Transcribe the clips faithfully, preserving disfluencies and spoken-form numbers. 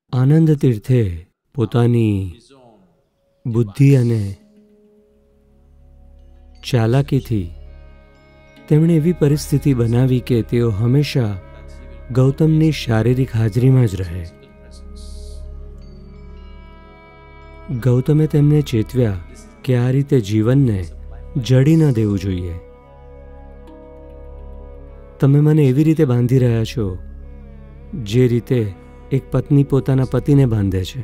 આનંદ તીર્થે પોતાની બુદ્ધિ અને ચાલાકીથી તેમણે એવી પરિસ્થિતિ બનાવી કે તેઓ હંમેશા ગૌતમની શારીરિક હાજરીમાં જ રહે. ગૌતમે તેમને ચેતવ્યા કે આ રીતે જીવનને જડી ન દેવું જોઈએ. તમે મને એવી રીતે બાંધી રહ્યા છો જે રીતે એક પત્ની પોતાના પતિને બાંધે છે.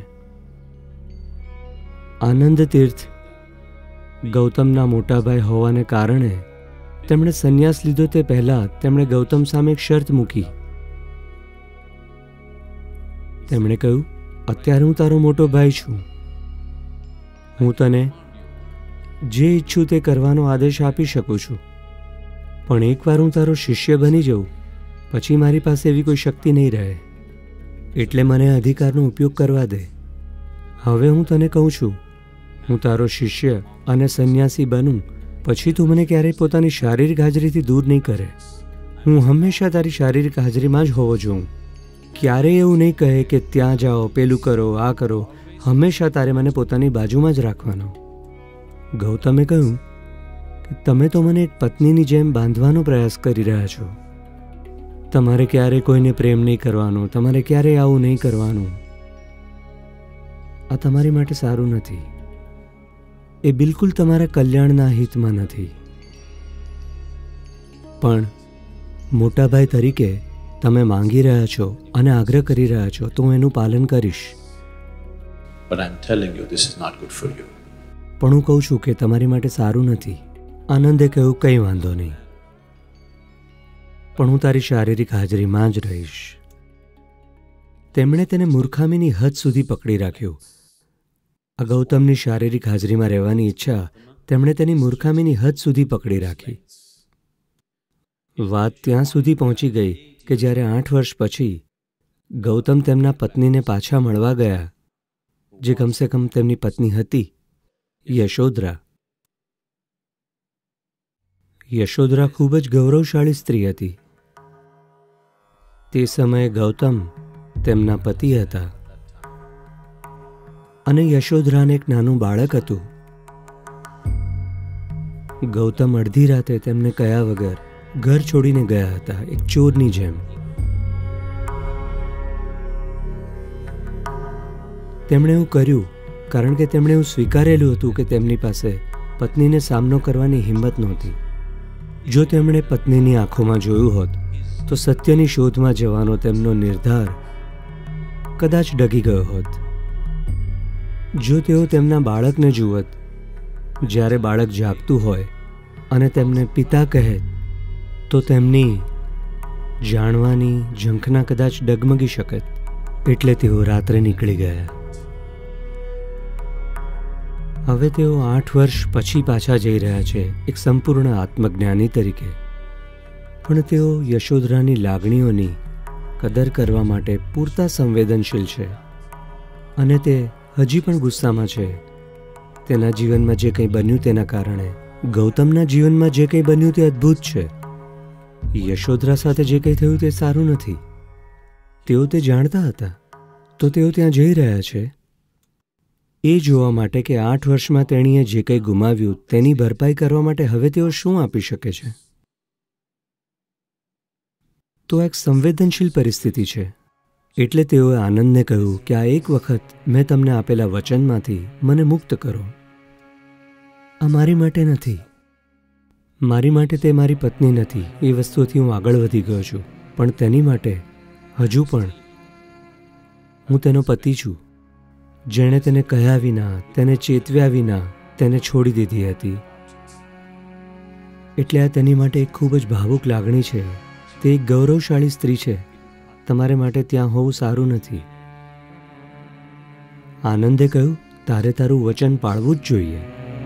આનંદ તીર્થ ગૌતમના મોટાભાઈ હોવાને કારણે તેમણે સંન્યાસ લીધો તે પહેલાં તેમણે ગૌતમ સામે એક શરત મૂકી. તેમણે કહ્યું, અત્યારે હું તારો મોટો ભાઈ છું. હું તને જે ઈચ્છું તે કરવાનો આદેશ આપી શકું છું, પણ એકવાર હું તારો શિષ્ય બની જાઉં પછી મારી પાસે એવી કોઈ શક્તિ નહીં રહે. એટલે મને અધિકારનો ઉપયોગ કરવા દે. હવે હું તને કહું છું, હું તારો શિષ્ય અને સંન્યાસી બનું પછી તું મને ક્યારેય પોતાની શારીરિક હાજરીથી દૂર નહીં કરે. હું હંમેશા તારી શારીરિક હાજરીમાં જ હોવો જોઉં. ક્યારેય એવું નહીં કહે કે ત્યાં જાઓ, પેલું કરો, આ કરો. હંમેશા તારે મને પોતાની બાજુમાં જ રાખવાનો. ગૌતમે કહ્યું કે તમે તો મને એક પત્નીની જેમ બાંધવાનો પ્રયાસ કરી રહ્યા છો. તમારે ક્યારેય કોઈને પ્રેમ નહીં કરવાનો, તમારે ક્યારેય આવું નહીં કરવાનું. આ તમારી માટે સારું નથી. એ બિલકુલ તમારા કલ્યાણના હિતમાં નથી. પણ મોટાભાઈ તરીકે તમે માંગી રહ્યા છો અને આગ્રહ કરી રહ્યા છો તો હું એનું પાલન કરીશ. But I'm telling you, this is not good for you. પણ હું કહું છું કે તમારી માટે સારું નથી. આનંદે કહ્યું, કંઈ વાંધો નહીં, પણ હું તારી શારીરિક હાજરીમાં જ રહીશ. તેમણે તેને મૂર્ખામીની હદ સુધી પકડી રાખ્યો. આ ગૌતમની શારીરિક હાજરીમાં રહેવાની ઈચ્છા તેમણે તેની મૂર્ખામીની હદ સુધી પકડી રાખી. વાત ત્યાં સુધી પહોંચી ગઈ કે જ્યારે આઠ વર્ષ પછી ગૌતમ તેમના પત્નીને પાછા મળવા ગયા, જે કમસે કમ તેમની પત્ની હતી, યશોધરા. યશોધરા ખૂબ જ ગૌરવશાળી સ્ત્રી હતી. તે સમયે ગૌતમ તેમના પતિ હતા અને યશોધરાને એક નાનું બાળક હતું. ગૌતમ અડધી રાતે તેમને કહ્યા વગર ઘર છોડીને ગયા હતા, એક ચોરની જેમ. તેમણે એવું કર્યું કારણ કે તેમણે એવું સ્વીકારેલું હતું કે તેમની પાસે પત્નીને સામનો કરવાની હિંમત નહોતી. જો તેમણે પત્નીની આંખોમાં જોયું હોત તો સત્યની શોધમાં જવાનો તેમનો નિર્ધાર કદાચ ડગી ગયો હોત. જો તેઓ તેમના બાળકને જુવત જ્યારે બાળક જાગતું હોય અને તેમને પિતા કહે તો તેમની જાણવાની ઝંખના કદાચ ડગમગી શકત. એટલે તેઓ રાત્રે નીકળી ગયા. હવે તેઓ આઠ વર્ષ પછી પાછા જઈ રહ્યા છે એક સંપૂર્ણ આત્મજ્ઞાની તરીકે. પણ તેઓ યશોધરાની લાગણીઓની કદર કરવા માટે પૂરતા સંવેદનશીલ છે અને તે હજી પણ ગુસ્સામાં છે. તેના જીવનમાં જે કંઈ બન્યું તેના કારણે. ગૌતમના જીવનમાં જે કંઈ બન્યું તે અદ્ભુત છે. યશોધરા સાથે જે કંઈ થયું તે સારું નથી. તેઓ તે જાણતા હતા, તો તેઓ ત્યાં જઈ રહ્યા છે એ જોવા માટે કે આઠ વર્ષમાં તેણીએ જે કંઈ ગુમાવ્યું તેની ભરપાઈ કરવા માટે હવે તેઓ શું આપી શકે છે. તો એક સંવેદનશીલ પરિસ્થિતિ છે. એટલે તેઓએ આનંદને કહ્યું કે આ એક વખત મેં તમને આપેલા વચનમાંથી મને મુક્ત કરો. આ મારી માટે નથી. મારી માટે તે મારી પત્ની નથી. એ વસ્તુથી હું આગળ વધી ગયો છું. પણ તેની માટે હજુ પણ હું તેનો પતિ છું, જેણે તેને કહ્યા વિના, તેને ચેતવ્યા વિના તેને છોડી દીધી હતી. એટલે આ તેની માટે એક ખૂબ જ ભાવુક લાગણી છે. તે એક ગૌરવશાળી સ્ત્રી છે. તમારે માટે ત્યાં હોવું સારું નથી. આનંદે કહ્યું, તારે તારું વચન પાળવું જ જોઈએ.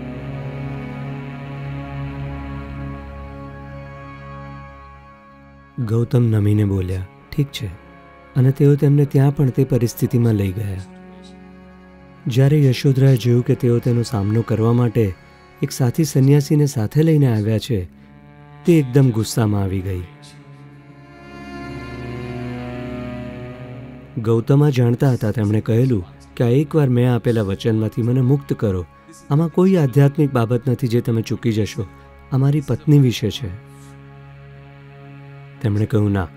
ગૌતમ નમીને બોલ્યા, ઠીક છે. અને તેઓ તેમને ત્યાં પણ તે પરિસ્થિતિમાં લઈ ગયા. જ્યારે યશોધરાએ જોયું કે તેઓ તેનો સામનો કરવા માટે એક સાથી સંન્યાસીને સાથે લઈને આવ્યા છે, તે એકદમ ગુસ્સામાં આવી ગઈ. ગૌતમ આ જાણતા હતા. તેમણે કહેલું કે આ એકવાર મેં આપેલા વચનમાંથી મને મુક્ત કરો. આમાં કોઈ આધ્યાત્મિક બાબત નથી જે તમે ચૂકી જશો. આ મારી પત્ની વિશે છે. તેમણે કહ્યું ના.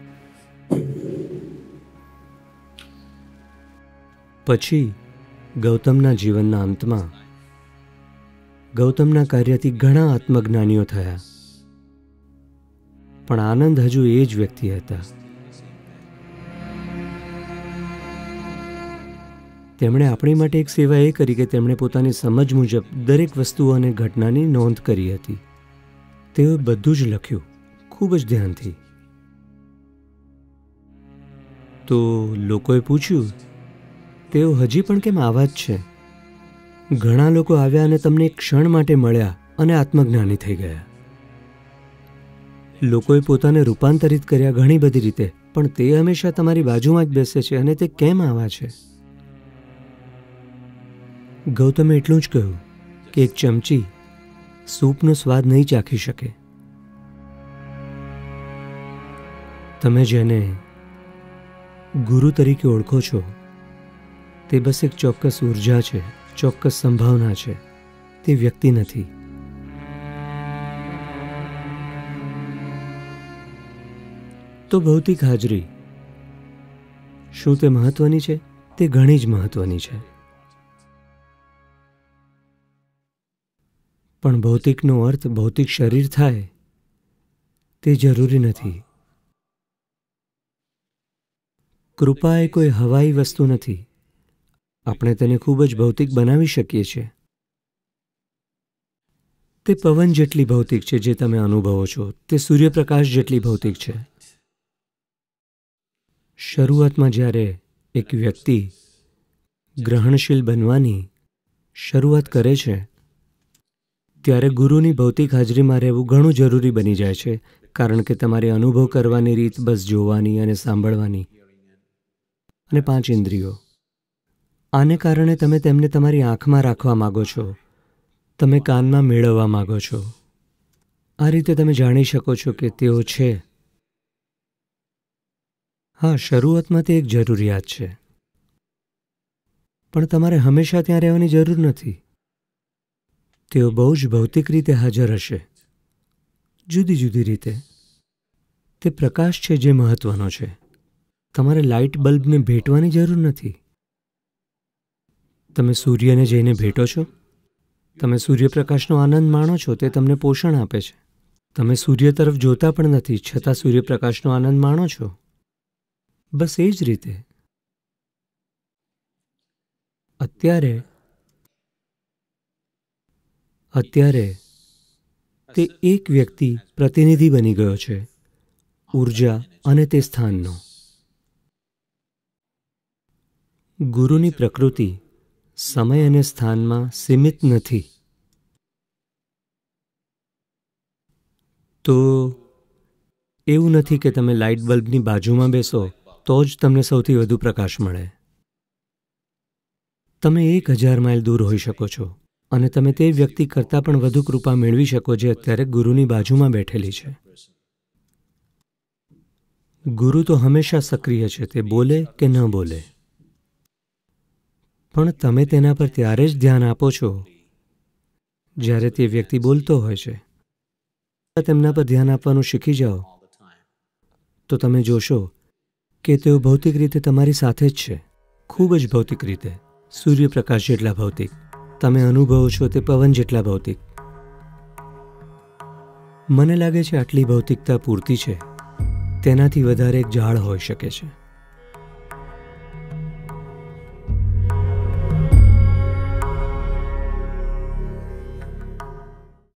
પછી ગૌતમના જીવનના અંતમાં ગૌતમના કાર્યથી ઘણા આત્મજ્ઞાનીઓ થયા, પણ આનંદ હજુ એ જ વ્યક્તિ હતા. તેમણે આપણી માટે એક સેવા એ કરી કે તેમણે પોતાની સમજ મુજબ દરેક વસ્તુઓ અને ઘટનાની નોંધ કરી હતી. તેઓએ બધું જ લખ્યું, ખૂબ જ ધ્યાનથી. તો લોકોએ પૂછ્યું, તેઓ હજી પણ કેમ આવા જ છે? ઘણા લોકો આવ્યા અને તમને એક ક્ષણ માટે મળ્યા અને આત્મજ્ઞાની થઈ ગયા. લોકોએ પોતાને રૂપાંતરિત કર્યા ઘણી બધી રીતે, પણ તે હંમેશા તમારી બાજુમાં જ બેસે છે. અને તે કેમ આવા છે? ગૌતમે એટલું જ કહ્યું કે એક ચમચી સૂપનો સ્વાદ નહીં ચાખી શકે. તમે જેને ગુરુ તરીકે ઓળખો છો તે બસ એક ચોક્કસ ઉર્જા છે, ચોક્કસ સંભાવના છે, તે વ્યક્તિ નથી. તો ભૌતિક હાજરી શું તે મહત્વની છે? તે ઘણી જ મહત્વની છે. પણ ભૌતિકનો અર્થ ભૌતિક શરીર થાય તે જરૂરી નથી. કૃપા એ કોઈ હવાઈ વસ્તુ નથી. આપણે તેને ખૂબ જ ભૌતિક બનાવી શકીએ છીએ. તે પવન જેટલી ભૌતિક છે જે તમે અનુભવો છો. તે સૂર્યપ્રકાશ જેટલી ભૌતિક છે. શરૂઆતમાં જ્યારે એક વ્યક્તિ ગ્રહણશીલ બનવાની શરૂઆત કરે છે ત્યારે ગુરુની ભૌતિક હાજરીમાં રહેવું ઘણું જરૂરી બની જાય છે, કારણ કે તમારે અનુભવ કરવાની રીત બસ જોવાની અને સાંભળવાની અને પાંચ ઇન્દ્રિયો. આને કારણે તમે તેમને તમારી આંખમાં રાખવા માગો છો, તમે કાનમાં મેળવવા માગો છો. આ રીતે તમે જાણી શકો છો કે તેઓ છે. હા, શરૂઆતમાં તે એક જરૂરિયાત છે, પણ તમારે હંમેશા ત્યાં રહેવાની જરૂર નથી. તેઓ બહુ જ ભૌતિક રીતે હાજર હશે, જુદી જુદી રીતે. તે પ્રકાશ છે જે મહત્વનો છે. તમારે લાઇટ બલ્બને ભેટવાની જરૂર નથી. તમે સૂર્યને જઈને ભેટો છો. તમે સૂર્યપ્રકાશનો આનંદ માણો છો. તે તમને પોષણ આપે છે. તમે સૂર્ય તરફ જોતા પણ નથી, છતાં સૂર્યપ્રકાશનો આનંદ માણો છો. બસ એ જ રીતે અત્યારે અત્યારે તે એક વ્યક્તિ પ્રતિનિધિ બની ગયો છે, ઉર્જા અને તે સ્થાનનો. ગુરુની પ્રકૃતિ સમય અને સ્થાનમાં સીમિત નથી. તો એવું નથી કે તમે લાઇટ બલ્બની બાજુમાં બેસો તો જ તમને સૌથી વધુ પ્રકાશ મળે. તમે એક હજાર માઇલ દૂર હોઈ શકો છો અને તમે તે વ્યક્તિ કરતાં પણ વધુ કૃપા મેળવી શકો જે અત્યારે ગુરુની બાજુમાં બેઠેલી છે. ગુરુ તો હંમેશા સક્રિય છે, તે બોલે કે ન બોલે. પણ તમે તેના પર ત્યારે જ ધ્યાન આપો છો જ્યારે તે વ્યક્તિ બોલતો હોય છે. તેમના પર ધ્યાન આપવાનું શીખી જાઓ તો તમે જોશો કે તેઓ ભૌતિક રીતે તમારી સાથે જ છે, ખૂબ જ ભૌતિક રીતે, સૂર્યપ્રકાશ જેટલા ભૌતિક. તમે અનુભવો છો તે પવન જેટલા ભૌતિક. મને લાગે છે આટલી ભૌતિકતા પૂરતી છે. તેનાથી વધારે એક ઝાડ હોઈ શકે છે.